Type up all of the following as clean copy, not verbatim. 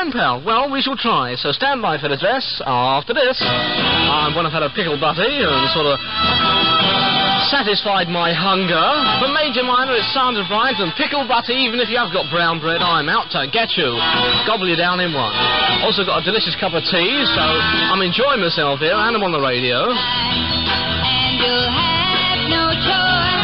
pen pal. Well, we shall try. So stand by for the dress. After this, when I've had a pickle butty and sort of satisfied my hunger. For Major Minor, it's Sandra Bryant and pickle butty. Even if you have got brown bread, I'm out to get you. Gobble you down in one. Also got a delicious cup of tea, so I'm enjoying myself here, and I'm on the radio. And you'll have no choice.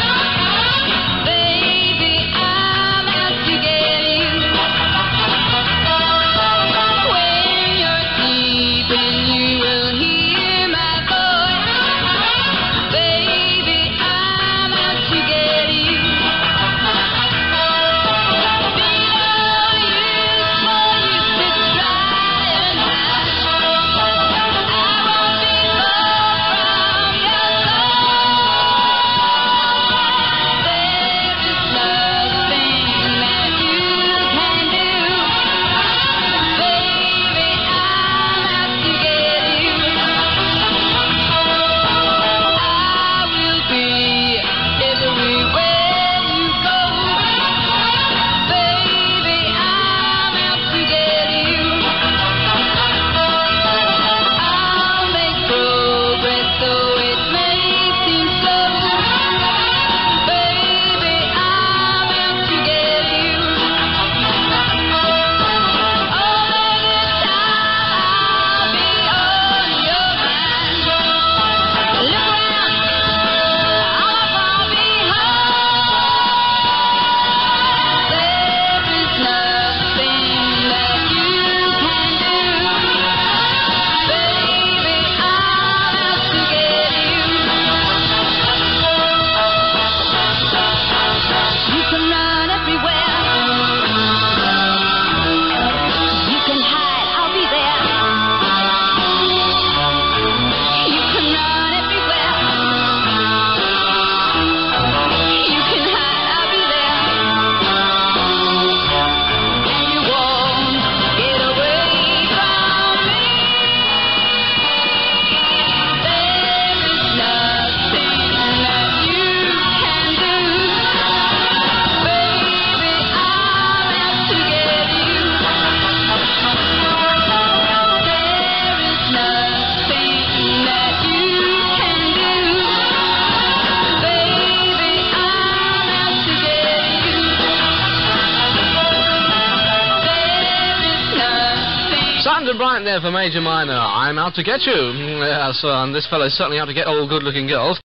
Sandra Bryant there for Major Minor. I'm out to get you. Yes, and this fellow's certainly out to get all good-looking girls.